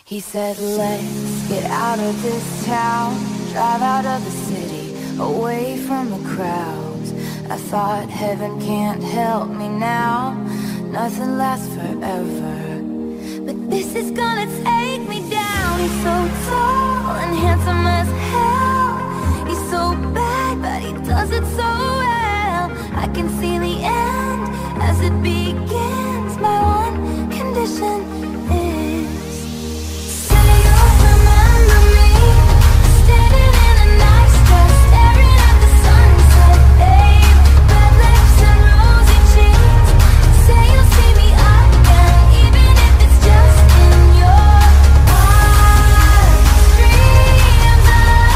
He said, let's get out of this town, drive out of the city, away from the crowds. I thought heaven can't help me now, nothing lasts forever. But this is gonna take me down. He's so tall and handsome as hell. He's so bad, but he does it so well. I can see the end as it begins. My one condition is, say you'll remember me, standing in a nice dress, staring at the sunset, babe. Red lips and rosy cheeks. Say you'll see me again, even if it's just in your wildest dreams.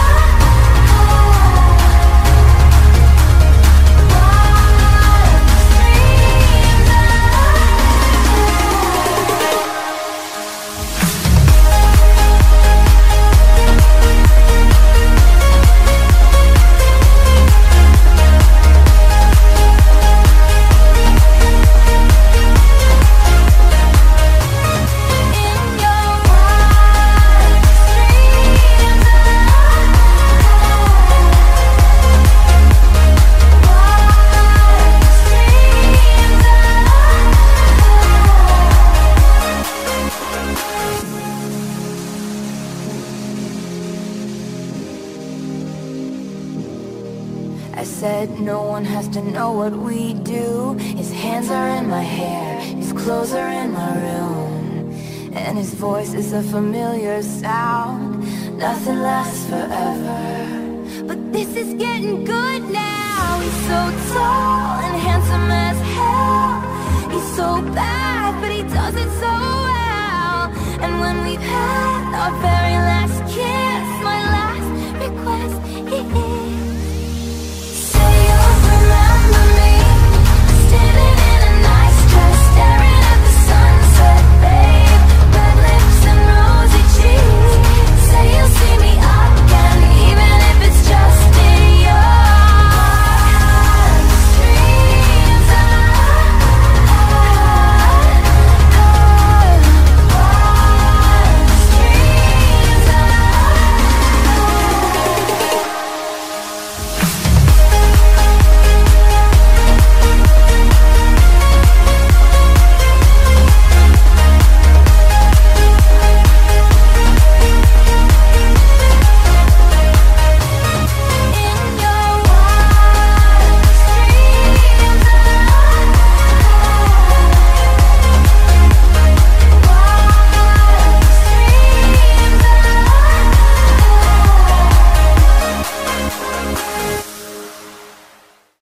I said no one has to know what we do. His hands are in my hair, his clothes are in my room, and his voice is a familiar sound. Nothing lasts forever, but this is getting good now. He's so tall and handsome as hell. He's so bad, but he does it so well. And when we've had our